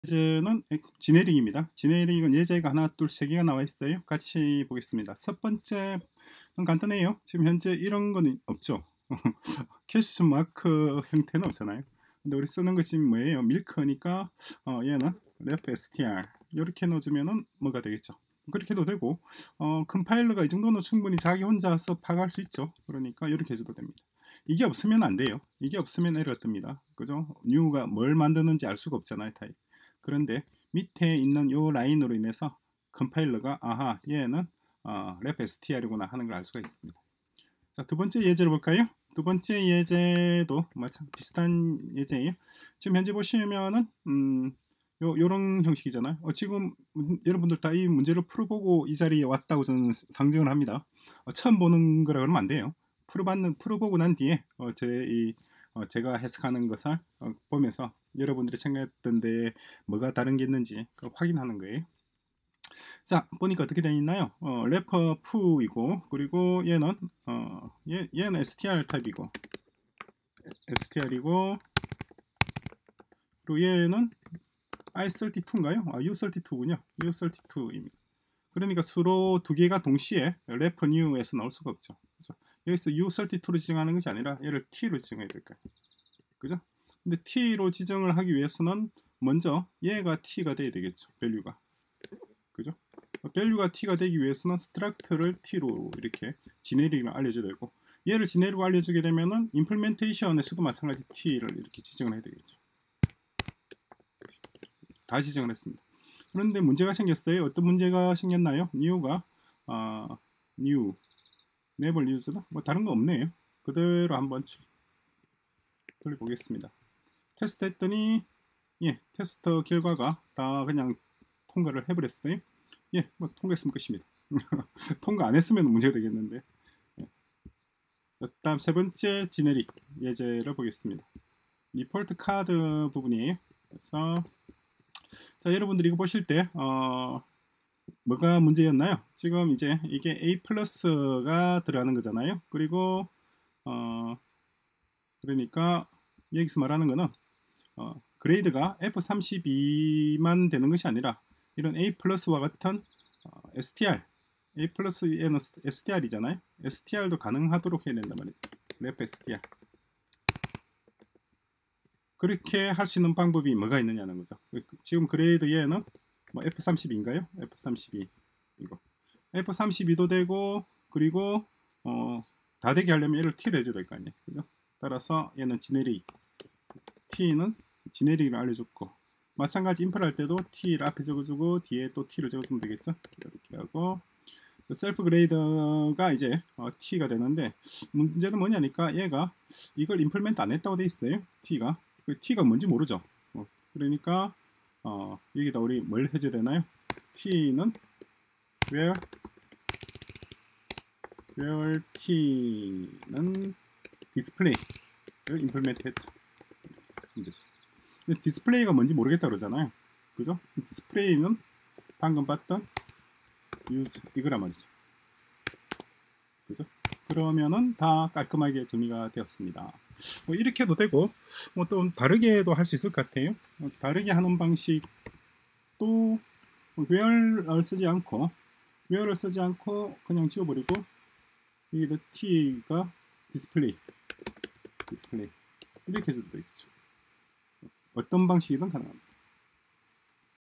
예제는 지네릭입니다. 지네릭은 예제가 하나, 둘, 세 개가 나와 있어요. 같이 보겠습니다. 첫 번째는 간단해요. 지금 현재 이런 거는 없죠. 퀘스천 마크 형태는 없잖아요. 근데 우리 쓰는 것이 뭐예요? 밀크니까 얘는 ref str 이렇게 넣어주면은 뭐가 되겠죠? 그렇게 해도 되고 컴파일러가 이 정도는 충분히 자기 혼자서 파악할 수 있죠. 그러니까 이렇게 해줘도 됩니다. 이게 없으면 안 돼요. 이게 없으면 에러가 뜹니다. 그죠? new가 뭘 만드는지 알 수가 없잖아요. 타입. 그런데 밑에 있는 이 라인으로 인해서 컴파일러가 아하 얘는 ref str이구나 하는 걸 알 수가 있습니다. 자, 두 번째 예제를 볼까요? 두 번째 예제도 마찬 비슷한 예제예요. 지금 현재 보시면은 요런 형식이잖아요. 지금 여러분들 다 이 문제를 풀어보고 이 자리에 왔다고 저는 상정을 합니다. 처음 보는 거라 그러면 안 돼요. 풀어보고 난 뒤에 제가 해석하는 것을 보면서 여러분들이 생각했던데 뭐가 다른 게 있는지 확인하는 거예요. 자, 보니까 어떻게 되어 있나요? 래퍼 푸이고, 그리고 얘는 얘는 str 타입이고, str이고, 그리고 얘는 i32인가요? u32군요. u32입니다. 그러니까 수로 두 개가 동시에 래퍼 new에서 나올 수가 없죠. 그죠? 여기서 u32로 지정하는 것이 아니라 얘를 t로 지정해야 될까요? 그죠? 근데 t로 지정을 하기 위해서는 먼저 얘가 t가 돼야 되겠죠. 밸류가. 그죠? 밸류가 t가 되기 위해서는 struct를 t로 이렇게 지네릭을 알려줘야 되고, 얘를 지네릭으로 알려주게 되면은 임플멘테이션에서도 마찬가지 t를 이렇게 지정을 해야 되겠죠. 다 지정을 했습니다. 그런데 문제가 생겼어요. 어떤 문제가 생겼나요? new가 new never used다? 뭐 다른 거 없네요. 그대로 한번 돌려보겠습니다. 테스트 했더니 테스트 결과가 다 그냥 통과를 해버렸어요. 뭐 통과했으면 끝입니다. 통과 안 했으면 문제가 되겠는데. 다음 세 번째 지네릭 예제를 보겠습니다. 디폴트 카드 부분이에요. 그래서 자, 여러분들이 이거 보실 때 뭐가 문제였나요? 지금 이제 이게 A 플러스가 들어가는 거잖아요. 그리고 그러니까 여기서 말하는 거는 그레이드가 F32만 되는 것이 아니라 이런 A 플러스와 같은 STR A 플러스에는 STR이잖아요. STR도 가능하도록 해야 된단 말이죠. ref STR 그렇게 할 수 있는 방법이 뭐가 있느냐는 거죠. 지금 그레이드 얘는 뭐 F32인가요? F32 이거 F32도 되고, 그리고 다 되게 하려면 얘를 T를 해줘야 될 거 아니에요. 그죠? 따라서 얘는 지네릭 T는 지네릭을 알려줬고, 마찬가지 인플 할 때도 T를 앞에 적어주고 뒤에 또 T를 적어주면 되겠죠. 이렇게 하고 셀프 그레이드가 이제 T가 되는데, 문제는 뭐냐니까 얘가 이걸 임플멘트 안 했다고 돼 있어요. T가 그 T가 뭔지 모르죠. 그러니까 여기다 우리 뭘 해줘야 되나요? T는 where T는 디스플레이를 임플멘트 했다. 근데 디스플레이가 뭔지 모르겠다 그러잖아요. 그죠? 디스플레이는 방금 봤던 use 이거란 말이죠. 그죠? 그러면은 다 깔끔하게 정리가 되었습니다. 뭐 이렇게 해도 되고, 뭐 또 다르게도 할 수 있을 것 같아요. 다르게 하는 방식도 where를 쓰지 않고 그냥 지워버리고, 여기다 t가 디스플레이 이렇게 해줘도 되겠죠. 어떤 방식이든 가능합니다.